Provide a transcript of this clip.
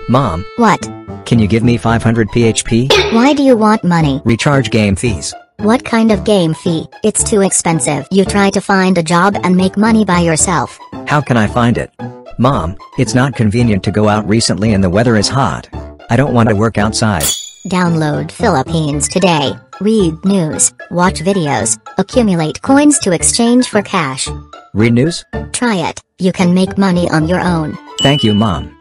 Mom, What? can you give me 500 PHP? Why do you want money? Recharge game fees. What kind of game fee? It's too expensive. You try to find a job and make money by yourself. How can I find it? Mom, it's not convenient to go out recently and the weather is hot. I don't want to work outside. Download Philippines Today, read news, watch videos, accumulate coins to exchange for cash. Read news? Try it, you can make money on your own. Thank you, Mom.